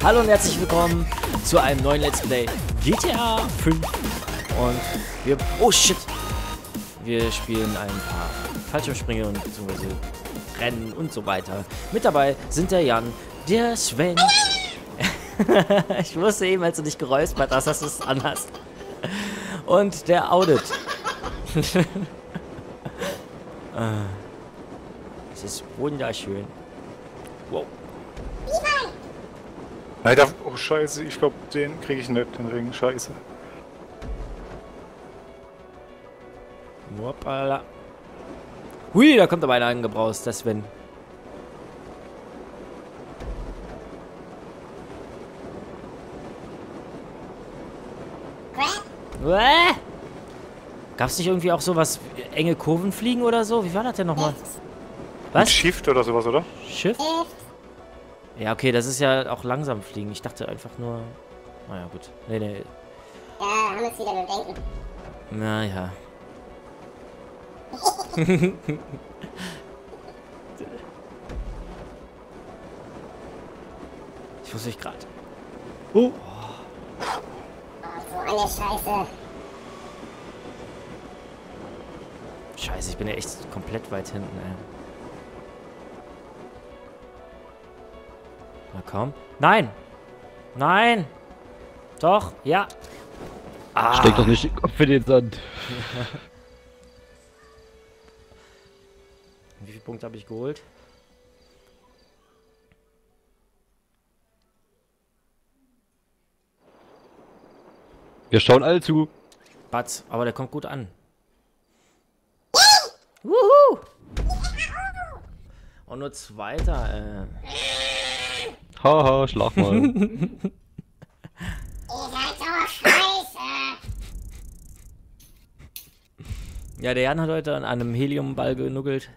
Hallo und herzlich willkommen zu einem neuen Let's Play GTA 5. Und wir... Oh shit! Wir spielen ein paar Fallschirmsprünge und beziehungsweise Rennen und so weiter. Mit dabei sind der Jan, der Sven. Ich wusste eben, als du dich geräuspert hast, dass du es anhast. Und der Audit. Es ist wunderschön. Wow. Alter, oh scheiße, ich glaube, den kriege ich nicht, den Ring, scheiße. Hoppala. Hui, da kommt aber einer angebraust, das Sven. Gab es nicht irgendwie auch sowas, enge Kurven fliegen oder so? Wie war das denn nochmal? Was? Shift oder sowas, oder? Shift? Ja, okay, das ist ja auch langsam fliegen. Ich dachte einfach nur... Naja, gut. Nee. Ja, haben wir es wieder mit dem Denken. Naja. Ich muss mich gerade... Oh, so eine Scheiße. Scheiße, ich bin ja echt komplett weit hinten, ey. Na komm. Nein! Nein! Doch, ja. Steck doch nicht den Kopf in den Sand. Wie viele Punkte habe ich geholt? Wir schauen alle zu. Batz, aber der kommt gut an. Wuhu! Und nur Zweiter, Haha, schlaf mal. Ihr seid so scheiße. Ja, der Jan hat heute an einem Heliumball genuggelt.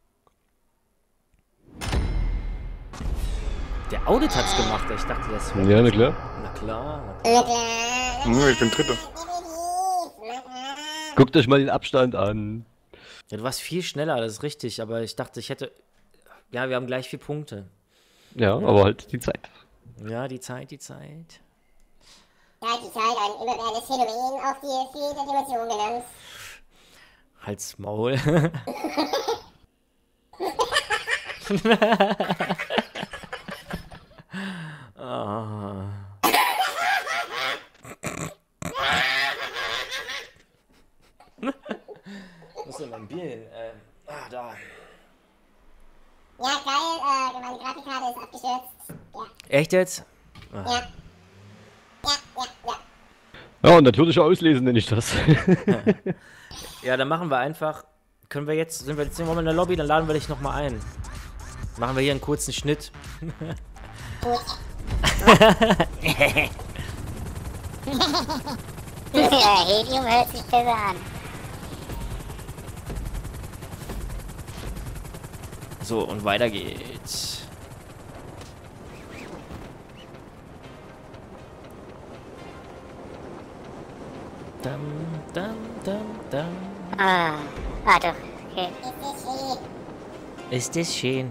Der Audit hat's gemacht, ich dachte, das wäre... Ja, na klar. Na klar. Ich bin Dritter. Guckt euch mal den Abstand an. Ja, du warst viel schneller, das ist richtig, aber ich dachte, ich hätte... Ja, wir haben gleich 4 Punkte. Ja, aber halt die Zeit. Ja, die Zeit, die Zeit. Ja, die Zeit, ein immerwährtes Phänomen auf die vierte Dimension genannt. Halt's Maul. Oh. Wo ist denn mein Bier? Da. Ja, geil, meine Grafikkarte ist abgestürzt. Ja. Echt jetzt? Ja. Ja, und natürlicher Auslesen nenne ich das. Ja, dann machen wir einfach. Sind wir jetzt irgendwann in der Lobby, dann laden wir dich nochmal ein. Machen wir hier einen kurzen Schnitt. Ja, Helium hört sich besser an. So, und weiter geht's. Dam, dam, dam, dam. Doch, okay. Ist das schön?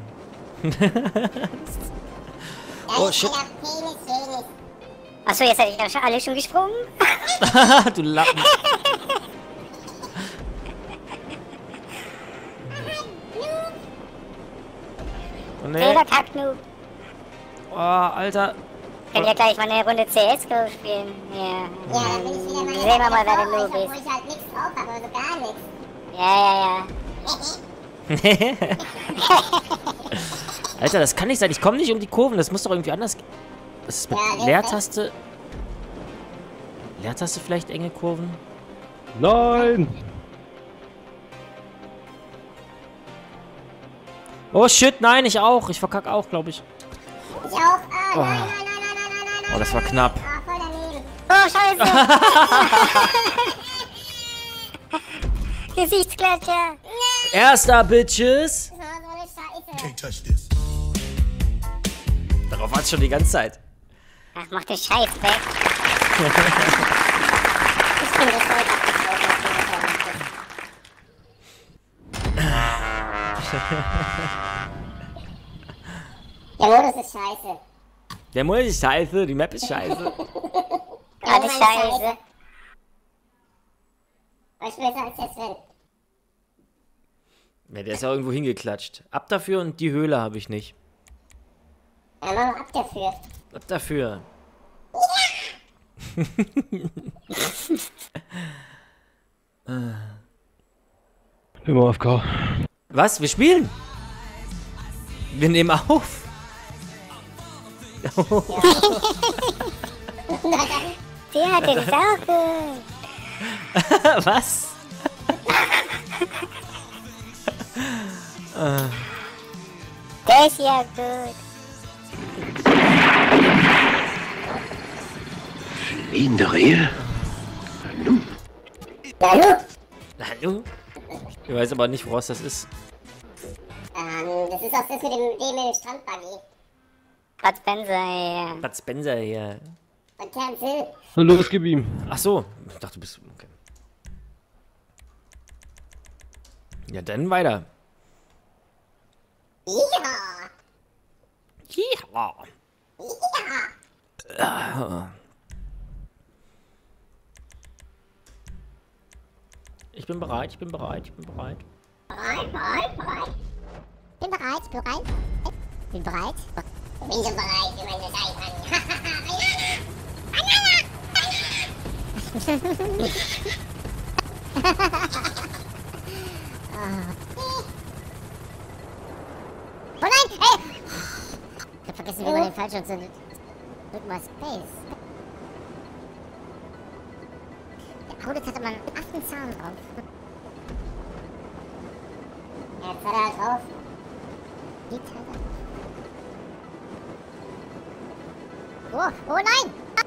Oh, shit. Achso, jetzt seid ihr schon alle schon gesprungen? Du Lappen. Oh, nee. Jeder Kacknoob. Oh, Alter. Können ja gleich mal eine Runde CSGO spielen. Ja, dann sehen wir mal, wer der Noob ist. Wo ich halt nichts drauf habe, also gar nichts. Ja. Alter, das kann nicht sein. Ich komme nicht um die Kurven. Das muss doch irgendwie anders gehen. Das ist mit Leertaste. Leertaste vielleicht enge Kurven? Nein! Oh shit, nein, ich auch. Ich verkack auch, glaube ich. Ich auch. Oh. Nein. Oh, das war knapp. Voll daneben. Oh, scheiße. Gesichtsklatscher. Erster, Bitches. So eine Scheiße. Can't touch this. Darauf war's schon die ganze Zeit. Ach, mach den Scheiß weg. Ich bin das heute Der Modus ist scheiße. Der Mond ist scheiße, die Map ist scheiße. Alles scheiße. Was willst du als jetzt werden? Ja, der ist ja irgendwo hingeklatscht. Ab dafür und die Höhle habe ich nicht. Ja, mach mal ab dafür. Ab dafür. Immer AFK. Was? Wir spielen? Wir nehmen auf. Der hat den auch gut. Was? Der ist ja gut. Fliehende Rehe? Hallo? Hallo? Ich weiß aber nicht, woraus das ist. Das ist auch das mit dem Strandbuggy. Bud Spencer hier. Bud Spencer hier. Und Terence Hill. Na los, gib ihm. Ach so. Ich dachte, du bist... Okay. Ja, dann weiter. Ja. Ja. Ich bin bereit, ich bin bereit, ich bin bereit. Bereit. Bin bereit. Bin bereit, wie meine Seiten. Oh nein, ey! Ich hab vergessen, wie man den Fallschirm zündet. Drück mal Space. Der Audit hatte mal einen Affenzahn drauf. Jetzt hat er drauf. Liegt halt drauf. Oh nein!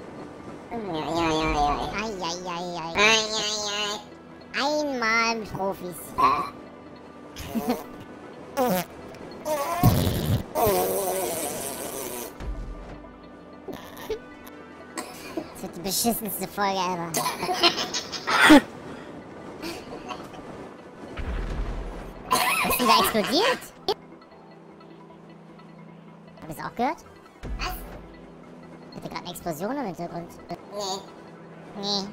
Ei. Einmal mit Profis. Das wird die beschissenste Folge ever. Was ist denn da explodiert? Hab ich es auch gehört? Was? Ich hatte gerade eine Explosion im Hintergrund. Nee.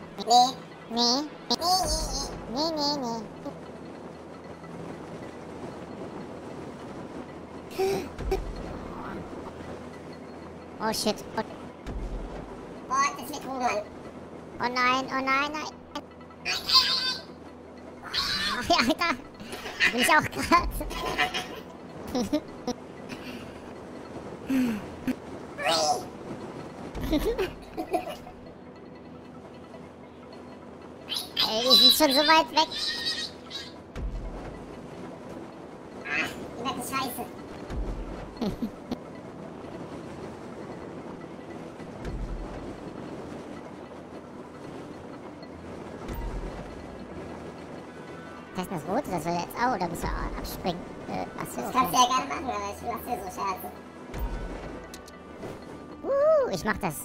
Oh shit. Oh, das wird Human. Oh nein. Ach ja, Alter. Bin ich auch gerade. Ey, die sind schon so weit weg. Die Map ist scheiße. Das ist das Rote, das soll jetzt auch, oder müssen wir abspringen? Das kannst du ja gerne machen, aber ich mach's dir so scheiße. Ich mach das.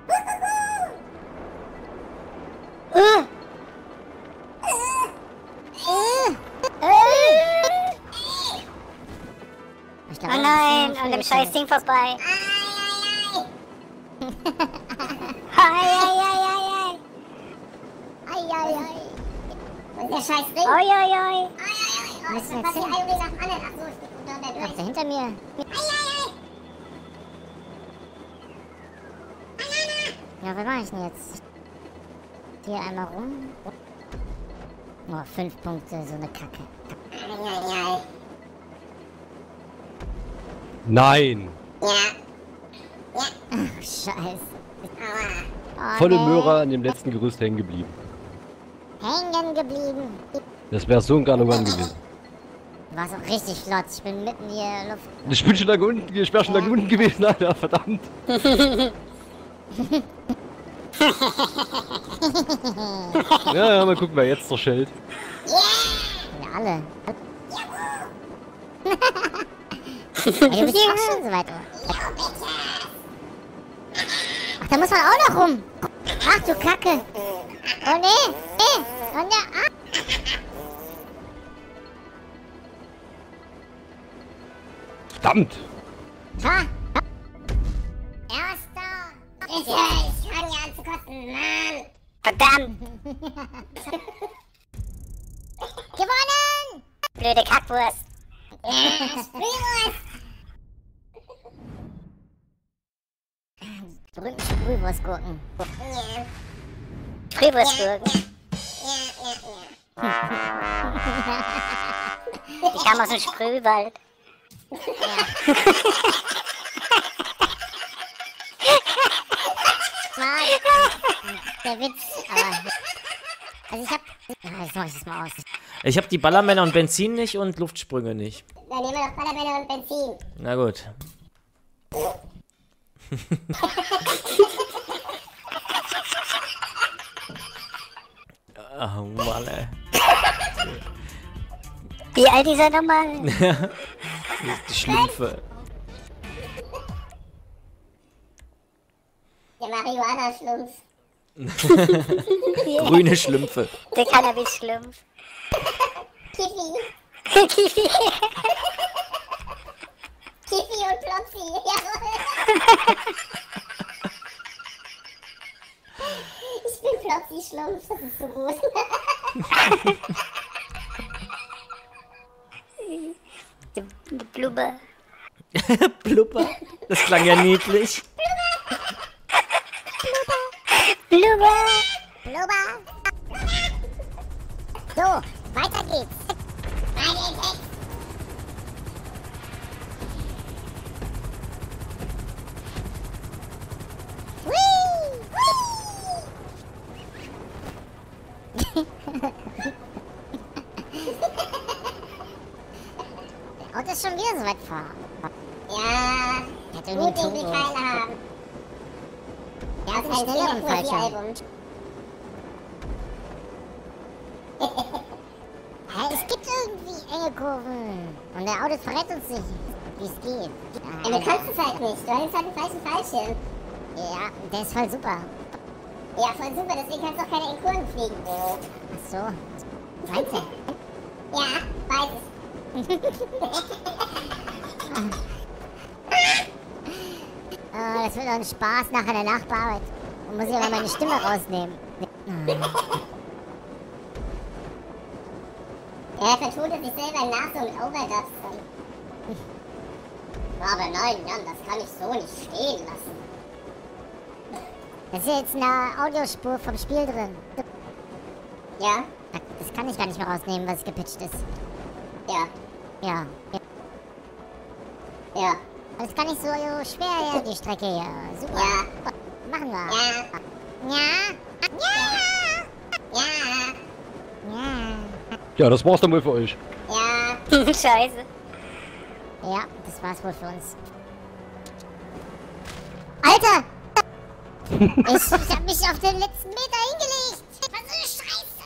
Oh nein, an dem scheiß Ding vorbei. Und der scheiß Ding. Müssen wir jetzt hin? Ach, da hinter mir. Ja, was mache ich denn jetzt? Hier einmal rum. Oh, 5 Punkte, so eine Kacke. Nein. Ach, scheiße. Oh, Volle Möhre an dem letzten Gerüst hängen geblieben. Hängen geblieben. Das wäre so ein Karneval gewesen. Du warst auch richtig flott. Ich bin mitten hier in der Luft. Ich bin schon da unten, ich wäre schon da unten gewesen, Alter, verdammt. Ja, mal gucken, wer jetzt noch schellt. Ja, alle. Ey, du bist auch schon so weit. Ach, da muss man auch noch rum. Ach du Kacke. Oh nee. Oh ne. Verdammt. Ha. Erst Ich fange ja an zu kotzen, Mann. Verdammt. Gewonnen! Blöde Kackwurst. Ja, Sprühwurst. Berühmte Sprühwurstgurken. Ja. Sprühwurstgurken. Ja. Ich kam aus dem Sprühwald. Ja. Der Witz, aber... Also ich hab... Jetzt mach ich das mal aus. Ich hab die Ballermänner und Benzin nicht und Luftsprünge nicht. Dann nehmen wir doch Ballermänner und Benzin. Na gut. Oh Mann, ey. Wie alt ist er nochmal? Die Schlümpfe. Der Marihuana-Schlumpf. Grüne Schlümpfe. Der Cannabis-Schlumpf. Kiffi. Kiffi. Kiffi und Plopsi. Jawohl. Ich bin Plopsi-Schlumpf. Das ist so gut. Blubber. Blubber? Das klang ja niedlich. Blubber. Blubber. So, weiter geht's. Weiter geht's. Auto ist schon wieder so weit vor. Ja, gut, den will keiner haben. Ja, das ist ein schnelleren Fallschirm. Hä, es gibt irgendwie enge Kurven. Und der Auto verrät uns nicht, wie es geht. Ja, du kannst es halt nicht. Du hast halt den falschen Fallschirm. Ja, der ist voll super. Ja, voll super. Deswegen kannst du auch keine in Kurven fliegen. Ach so. Meinst du? Ja, weiß es. Das wird doch ein Spaß nachher der Nachbearbeit. Und muss ich aber meine Stimme rausnehmen. Er vertont sich selber nach so mit Overdubs. Aber nein, Jan, das kann ich so nicht stehen lassen. Das ist jetzt eine Audiospur vom Spiel drin. Ja? Das kann ich gar nicht mehr rausnehmen, was gepitcht ist. Ja. Ja. Ja. Das ist gar nicht so schwer, ja, die Strecke hier. Super. Ja. Machen wir. Ja. Ja. Ja. Ja. Ja, das war's dann wohl für euch. Ja. Scheiße. Ja, das war's wohl für uns. Alter! Ich hab mich auf den letzten Meter hingelegt. Was für eine Scheiße.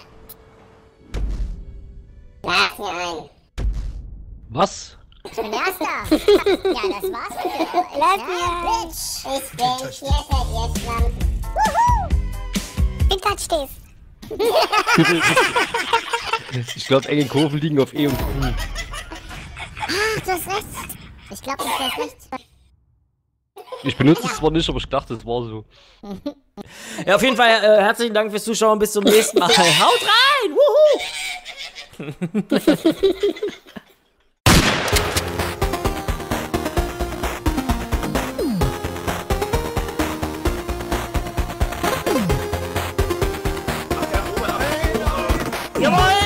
Lass mir ein. Was? Ich bin Erster. Ja, das war's für euch. Lass mir ein. Ich bin Vierter, ihr Schlampen. Wuhu! Wie toucht es? Ich glaube, enge Kurven liegen auf E und Q. Ach, du hast recht. Ich glaube, du hast recht. Ich benutze es zwar nicht, aber ich dachte, es war so. Ja, auf jeden Fall herzlichen Dank fürs Zuschauen. Bis zum nächsten Mal. Haut rein! Wuhu! Jawohl!